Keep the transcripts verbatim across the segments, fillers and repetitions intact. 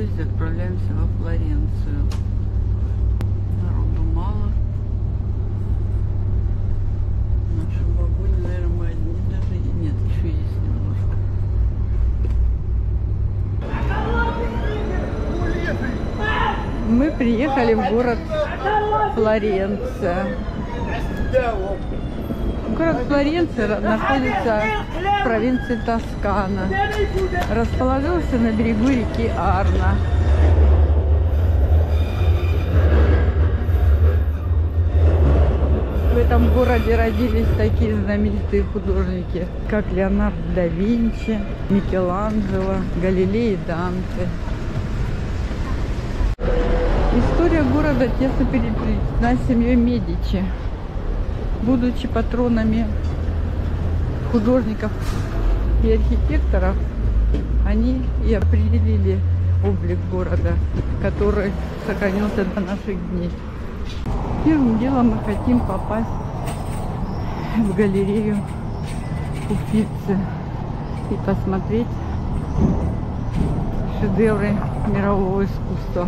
поезде отправляемся во Флоренцию. Народу мало. В нашем вагоне, наверное, мы одни даже. Нет, еще есть немножко. Мы приехали в город Флоренция. Город Флоренция находится в провинции Тоскана. Расположился на берегу реки Арно. В этом городе родились такие знаменитые художники, как Леонардо да Винчи, Микеланджело, Галилей и Данте. История города тесно переплетена с семьей Медичи. Будучи патронами художников и архитекторов, они и определили облик города, который сохранился до наших дней. Первым делом мы хотим попасть в галерею Уффици и посмотреть шедевры мирового искусства.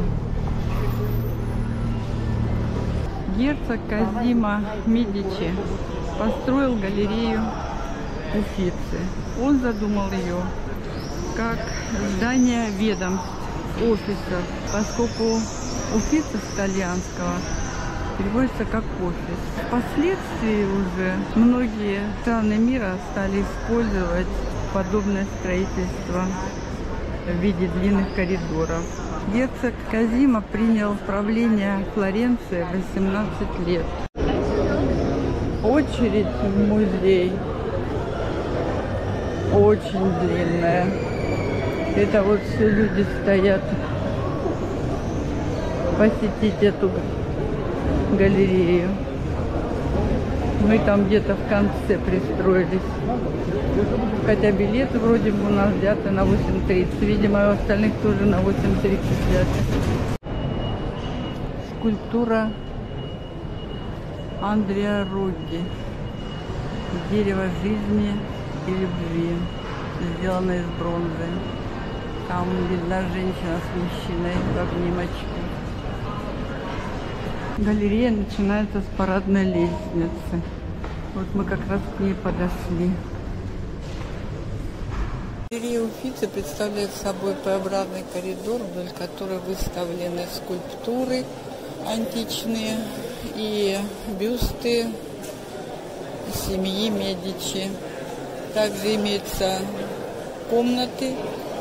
Герцог Козимо Медичи построил галерею Уффици. Он задумал ее как здание ведомств, офисов, поскольку Уффици с итальянского переводится как офис. Впоследствии уже многие страны мира стали использовать подобное строительство в виде длинных коридоров. Герцог Козимо принял правление Флоренции восемнадцать лет. Очередь в музей очень длинная. Это вот все люди стоят посетить эту галерею. Мы там где-то в конце пристроились. Хотя билеты вроде бы у нас взяты на восемь тридцать. Видимо, у остальных тоже на восемь тридцать взяты. Скульптура Андреа Рокки. Дерево жизни и любви. Сделано из бронзы. Там видна женщина с мужчиной в обнимочку. Галерея начинается с парадной лестницы. Вот мы как раз к ней подошли. Галерея Уффици представляет собой П-образный коридор, вдоль которого выставлены скульптуры античные и бюсты семьи Медичи. Также имеются комнаты,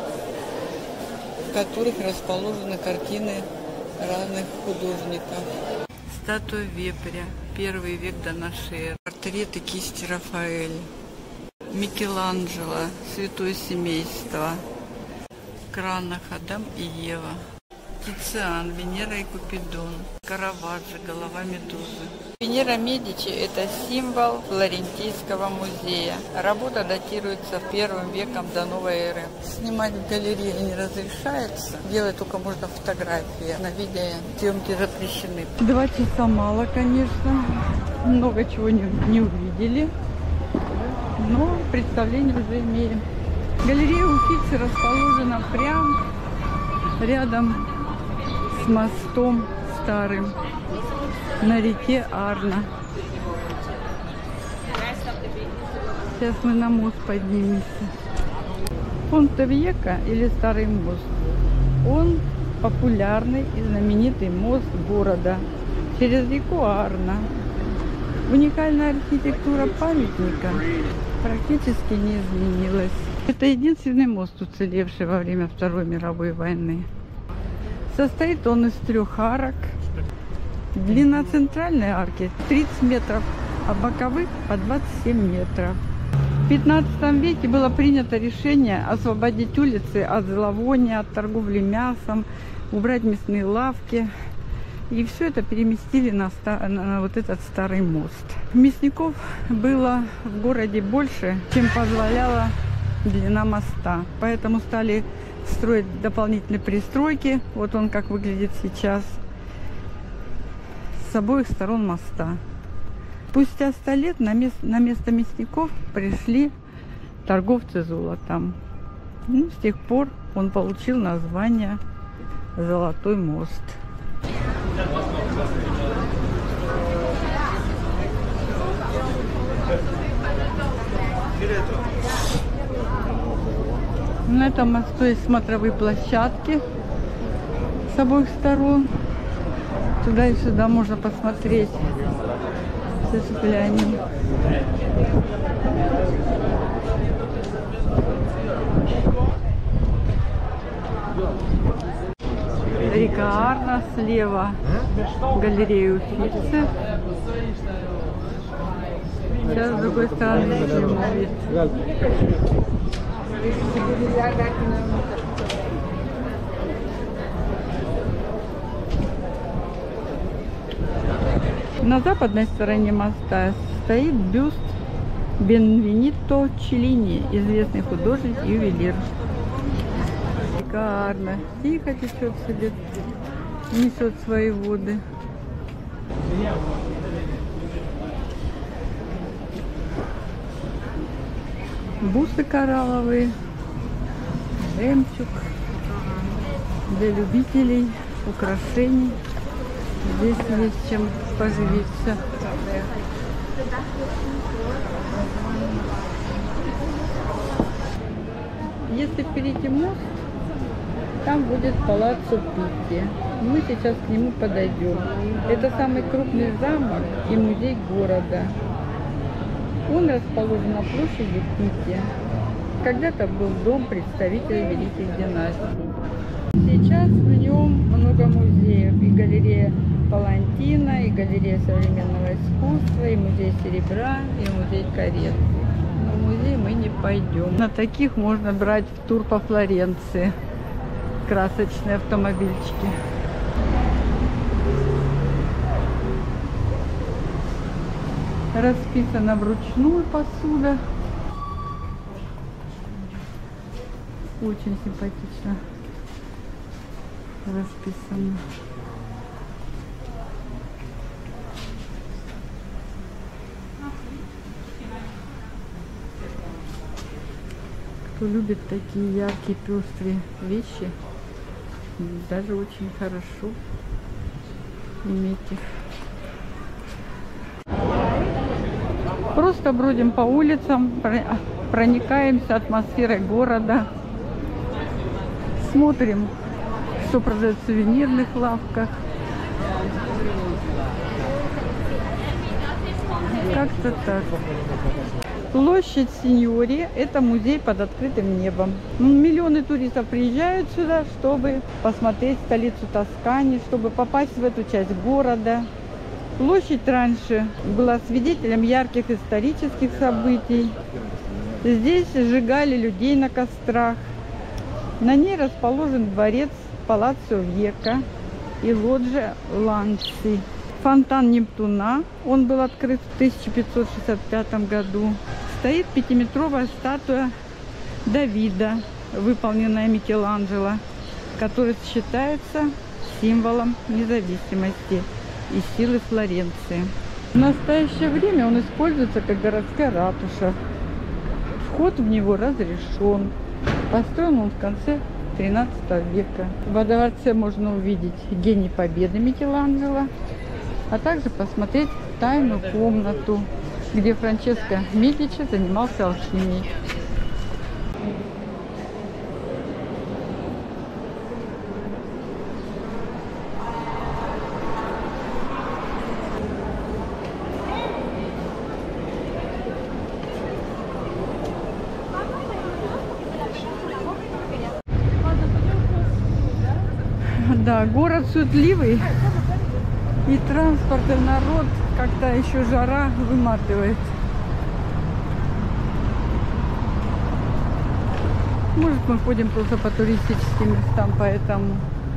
в которых расположены картины разных художников. Статуя вепря, первый век до нашей эры. Портреты кисти Рафаэль. Микеланджело, Святое семейство. В кранах Адам и Ева. Тициан, Венера и Купидон. Караваджо, голова медузы. Венера Медичи – это символ Флорентийского музея. Работа датируется первым веком до новой эры. Снимать в галерее не разрешается. Делать только можно фотографии. На видео съемки запрещены. Два часа мало, конечно. Много чего не, не увидели. Но представление уже имеем. Галерея Уффици расположена прямо рядом с мостом старым на реке Арно. Сейчас мы на мост поднимемся. Понте-Вьеко или Старый мост. Он популярный и знаменитый мост города через реку Арно. Уникальная архитектура памятника практически не изменилась. Это единственный мост, уцелевший во время Второй мировой войны. Состоит он из трех арок. Длина центральной арки тридцать метров, а боковых по двадцать семь метров. В пятнадцатом веке было принято решение освободить улицы от зловония, от торговли мясом, убрать мясные лавки. И все это переместили на, на вот этот старый мост. Мясников было в городе больше, чем позволяла длина моста. Поэтому стали строить дополнительные пристройки. Вот он как выглядит сейчас. С обоих сторон моста. Спустя сто лет на место, на место мясников пришли торговцы золотом. Ну, с тех пор он получил название Золотой мост. На этом мосту есть смотровые площадки с обоих сторон. Туда и сюда можно посмотреть. Сейчас глянем. Река Арна слева. Галерея Уффици. Сейчас с другой стороны видим вид. На западной стороне моста стоит бюст Бенвенито Челлини, известный художник и ювелир. Река Арна тихо течет себе, несет свои воды. Бусы коралловые, жемчуг для любителей украшений. Здесь есть чем поживиться. Если перейти мост, там будет палаццо Питти. Мы сейчас к нему подойдем. Это самый крупный замок и музей города. Он расположен на площади Питти. Когда-то был дом представителей великих династий. Сейчас в нем много музеев. И галерея Палантина, и галерея современного искусства, и музей серебра, и музей карет. Но в музей мы не пойдем. На таких можно брать тур по Флоренции. Красочные автомобильчики. Расписана вручную посуда. Очень симпатично расписано. Кто любит такие яркие, пестрые вещи, даже очень хорошо иметь их. Просто бродим по улицам, проникаемся атмосферой города, смотрим, что продают в сувенирных лавках. Как-то так. Площадь Синьори – это музей под открытым небом. Миллионы туристов приезжают сюда, чтобы посмотреть столицу Тоскани, чтобы попасть в эту часть города. Площадь раньше была свидетелем ярких исторических событий. Здесь сжигали людей на кострах. На ней расположен дворец Палаццо Вьека и лоджия Ланци. Фонтан Нептуна, он был открыт в тысяча пятьсот шестьдесят пятом году. Стоит пятиметровая статуя Давида, выполненная Микеланджело, который считается символом независимости и силы Флоренции. В настоящее время он используется как городская ратуша. Вход в него разрешен. Построен он в конце тринадцатого века. Во дворце можно увидеть Гений Победы Микеланджело, а также посмотреть тайную комнату, где Франческо Медичи занимался алхимией. Да, город суетливый, и транспорт, и народ, как-то еще жара выматывает. Может, мы ходим просто по туристическим местам, поэтому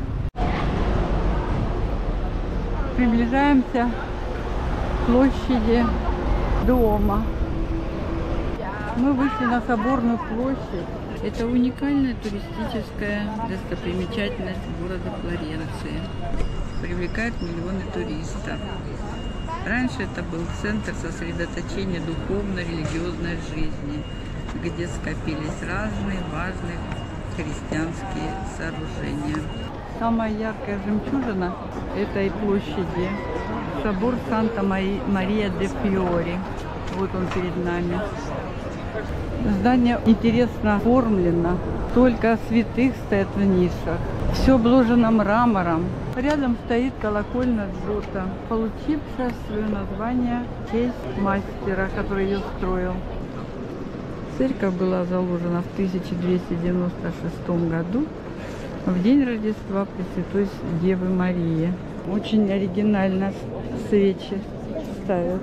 приближаемся к площади дома. Мы вышли на Соборную площадь. Это уникальная туристическая достопримечательность города Флоренции. Привлекает миллионы туристов. Раньше это был центр сосредоточения духовно-религиозной жизни, где скопились разные важные христианские сооружения. Самая яркая жемчужина этой площади — собор Санта-Мария-де-Фьори. Вот он перед нами. Здание интересно оформлено. Только святых стоят в нишах. Все обложено мрамором. Рядом стоит колокольня Джота, получившая свое название в честь мастера, который ее строил. Церковь была заложена в тысяча двести девяносто шестом году, в день Рождества Пресвятой Девы Марии. Очень оригинально свечи ставят.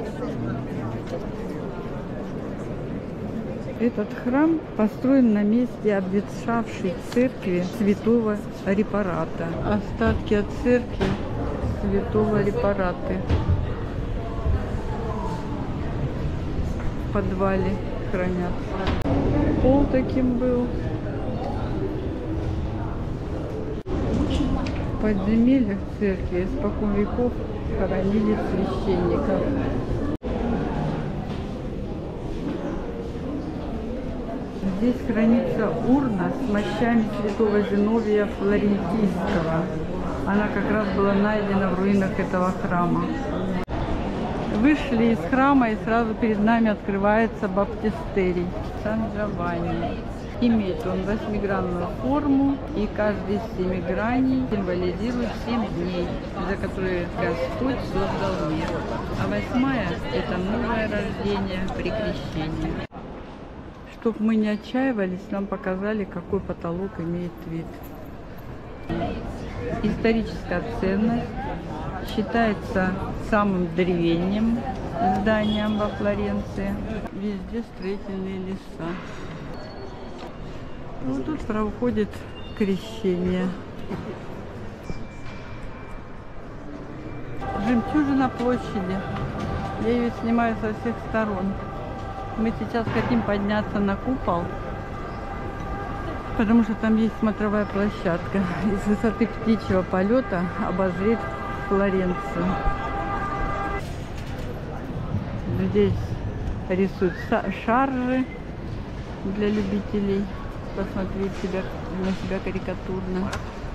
Этот храм построен на месте обветшавшей церкви Святого Репарата. Остатки от церкви Святого Репараты в подвале хранятся. Пол таким был. В подземельях церкви испокон веков хоронили священников. Здесь хранится урна с мощами святого Зиновия Флорентийского. Она как раз была найдена в руинах этого храма. Вышли из храма, и сразу перед нами открывается баптистерий Сан-Джованни. Имеет он восьмигранную форму, и каждый из семи граней символизирует семь дней, за которые Господь создал мир. А восьмая – это новое рождение при крещении. Чтоб мы не отчаивались, нам показали, какой потолок имеет вид. Историческая ценность. Считается самым древним зданием во Флоренции. Везде строительные леса. Вот тут проходит крещение. Жемчужина площади. Я ее снимаю со всех сторон. Мы сейчас хотим подняться на купол, потому что там есть смотровая площадка. И с высоты птичьего полета обозреть Флоренцию. Здесь рисуют шаржи для любителей посмотреть себя, на себя карикатурно.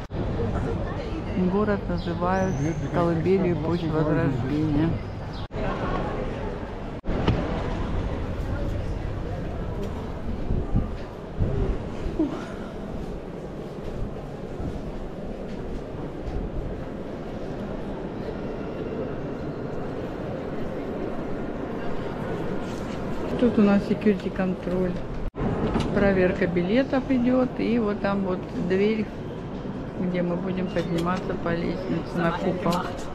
Город называют колыбелью эпохи Возрождения. Тут у нас security контроль. Проверка билетов идет. И вот там вот дверь, где мы будем подниматься по лестнице на купол.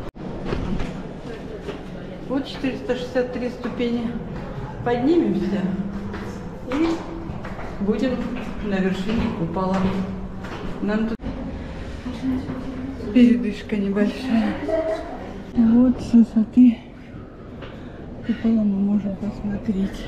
Вот четыреста шестьдесят три ступени. Поднимемся и будем на вершине купола. Нам тут передышка небольшая. Вот с высоты купола мы можем посмотреть.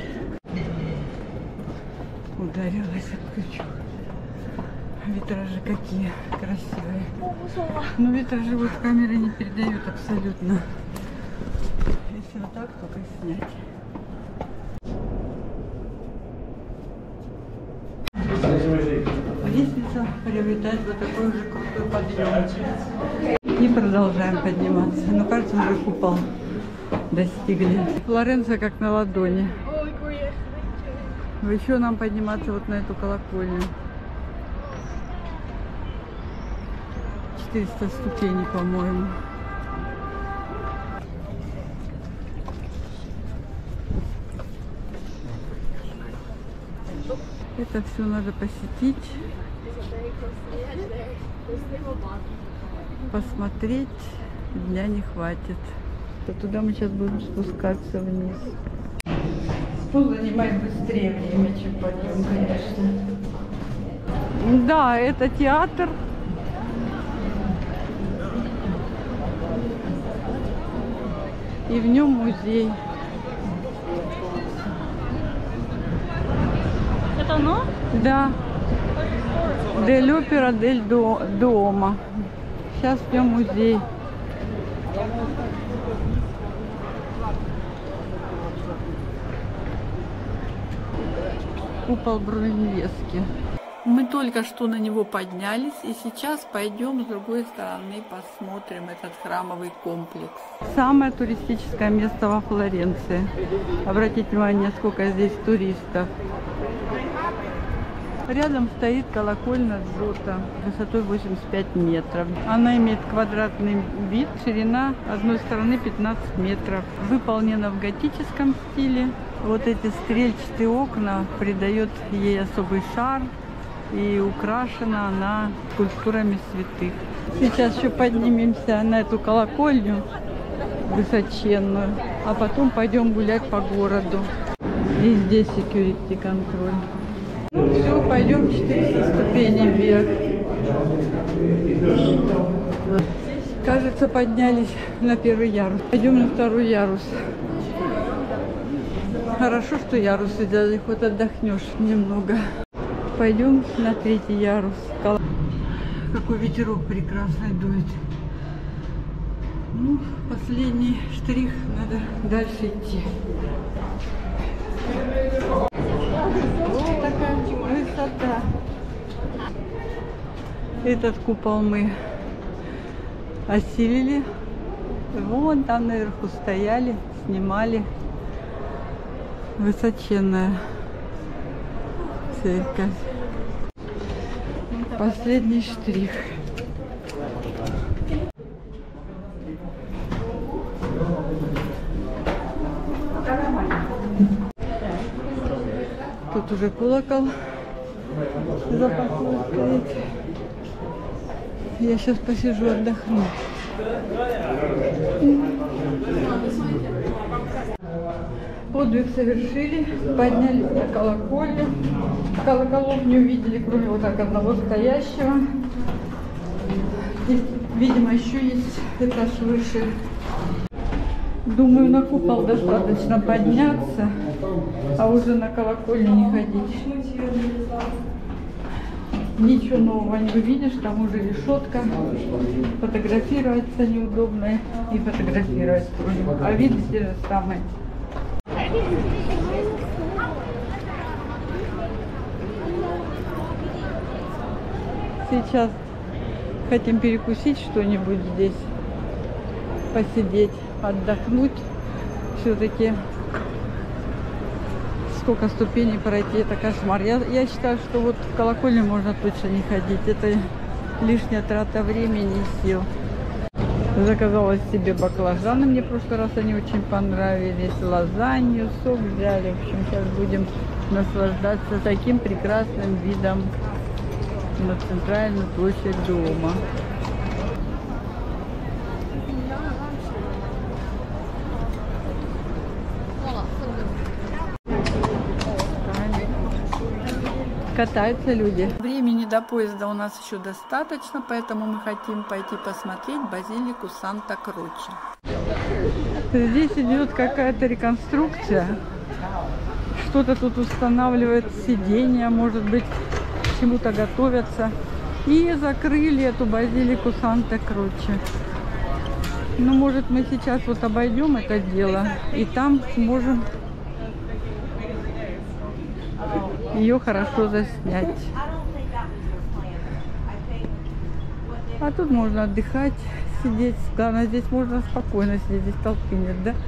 Ударилась об крючок. Витражи какие красивые. Но витражи вот камера не передает абсолютно. Если вот так только снять. Лестница приобретает вот такой же крутой подъем. И продолжаем подниматься. Но кажется, уже купол достигли. Флоренция как на ладони. Еще нам подниматься вот на эту колокольню. четыреста ступеней, по-моему. Это все надо посетить, посмотреть, дня не хватит. То туда мы сейчас будем спускаться вниз. Спуск занимает быстрее время, чем подъем, конечно. Да, это театр. И в нем музей. Это оно? Да. Дель Опера дель Дуомо. Сейчас в нем музей. Купол Брунеллески. Мы только что на него поднялись, и сейчас пойдем с другой стороны, посмотрим этот храмовый комплекс. Самое туристическое место во Флоренции. Обратите внимание, сколько здесь туристов. Рядом стоит колокольня Джота высотой восемьдесят пять метров. Она имеет квадратный вид, ширина одной стороны пятнадцать метров. Выполнена в готическом стиле. Вот эти стрельчатые окна придают ей особый шарм. И украшена она скульптурами святых. Сейчас еще поднимемся на эту колокольню высоченную, а потом пойдем гулять по городу. И здесь security контроль. Ну все, пойдем четыреста ступеней вверх. Кажется, поднялись на первый ярус. Пойдем на второй ярус. Хорошо, что ярусы сделали, хоть отдохнешь немного. Пойдем на третий ярус. Какой ветерок прекрасный дует. Ну, последний штрих, надо дальше идти. Вот такая высота. Этот купол мы осилили. Вон там наверху стояли, снимали. Высоченная церковь. Последний штрих. Тут уже колокол запахло стоит. Я сейчас посижу, отдохну. Подвиг совершили, поднялись на колокольню. Колоколов не увидели, кроме вот так одного стоящего. Здесь, видимо, еще есть этаж выше. Думаю, на купол достаточно подняться, а уже на колокольню не ходить. Ничего нового не увидишь, там уже решетка. Фотографироваться неудобно и фотографировать трудно. А вид здесь же самый. Сейчас хотим перекусить что-нибудь здесь, посидеть, отдохнуть. Все-таки сколько ступеней пройти, это кошмар. Я, я считаю, что вот в колокольню можно точно не ходить. Это лишняя трата времени и сил. Заказала себе баклажаны, мне в прошлый раз они очень понравились. Лазанью, сок взяли. В общем, сейчас будем наслаждаться таким прекрасным видом на центральную площадь дома. Катаются люди. Времени до поезда у нас еще достаточно, поэтому мы хотим пойти посмотреть базилику Санта-Кроче. Здесь идет какая-то реконструкция. Что-то тут устанавливает сиденья, может быть, к чему-то готовятся. И закрыли эту базилику Санта-Кроче. Ну, может, мы сейчас вот обойдем это дело и там сможем ее хорошо заснять. А тут можно отдыхать, сидеть. Главное, здесь можно спокойно сидеть, здесь толпы нет, да?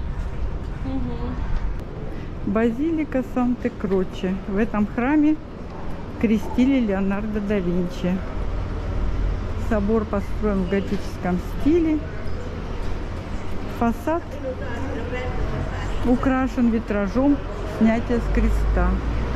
Угу. Базилика Санта-Кроче. В этом храме крестили Леонардо да Винчи. Собор построен в готическом стиле. Фасад украшен витражом снятия с креста.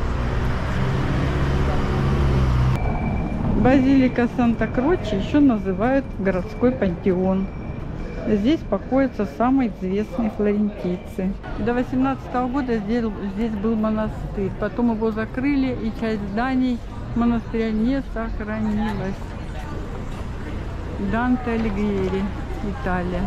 Базилика Санта-Кроче еще называют городской пантеон. Здесь покоятся самые известные флорентийцы. До восемнадцатого года здесь, здесь был монастырь. Потом его закрыли, и часть зданий монастыря не сохранилась. Данте Алигьери, Италия.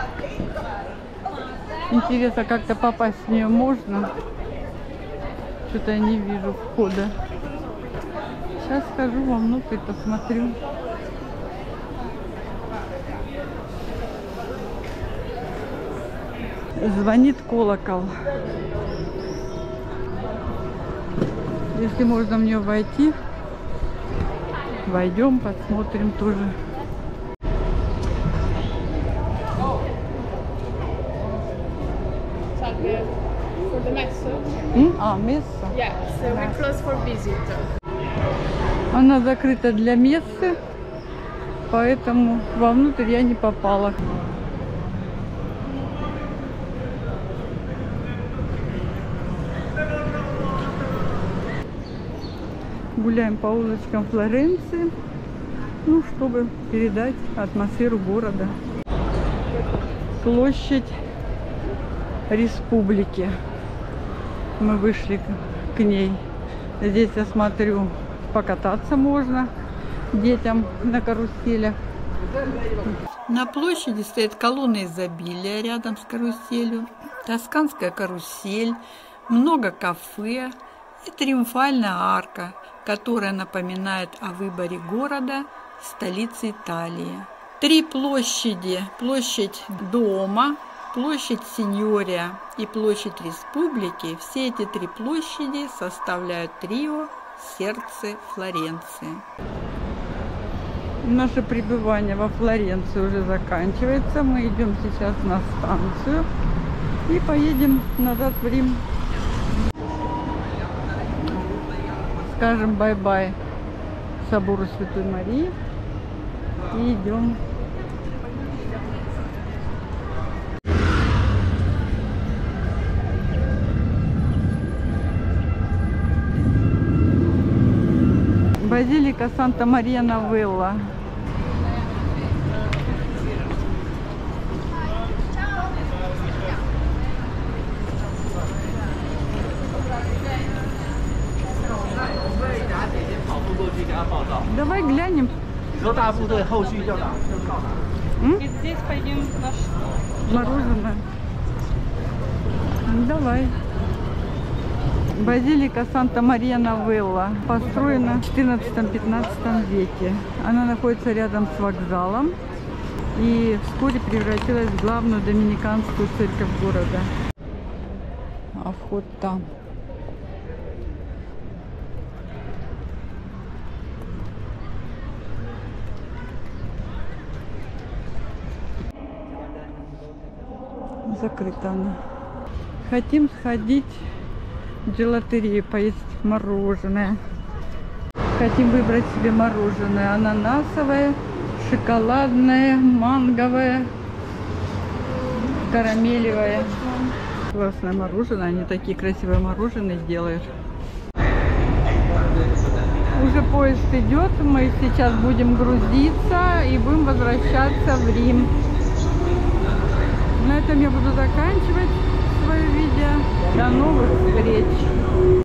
Интересно, как-то попасть в нее можно? Что-то я не вижу входа. Сейчас схожу вовнутрь, посмотрю. Звонит колокол. Если можно в нее войти, войдем, посмотрим тоже. М? А, месса? Yeah, so we close for visit. Она закрыта для мессы, поэтому вовнутрь я не попала. Гуляем по улочкам Флоренции, ну, чтобы передать атмосферу города. Площадь Республики. Мы вышли к, к ней. Здесь, я смотрю, покататься можно детям на каруселях. На площади стоит колонна изобилия рядом с каруселью, тосканская карусель, много кафе и триумфальная арка, которая напоминает о выборе города столицы Италии. Три площади: площадь Дома, площадь Синьория и площадь Республики. Все эти три площади составляют трио «Сердце Флоренции». Наше пребывание во Флоренции уже заканчивается. Мы идем сейчас на станцию и поедем назад в Рим. Скажем бай-бай собору Святой Марии и идем. Базилика Санта-Мария-Новелла. Давай глянем. М? Здесь пойдем на что? Мороженое. Давай. Базилика Санта-Мария-Новелла построена в четырнадцатом-пятнадцатом веке. Она находится рядом с вокзалом и вскоре превратилась в главную доминиканскую церковь города. А вход там. Закрыта она. Хотим сходить в джелатерию, поесть мороженое. Хотим выбрать себе мороженое: ананасовое, шоколадное, манговое, карамелевое. Классное мороженое, они такие красивые мороженое делают. Уже поезд идет, мы сейчас будем грузиться и будем возвращаться в Рим. На этом я буду заканчивать свое видео. До новых встреч!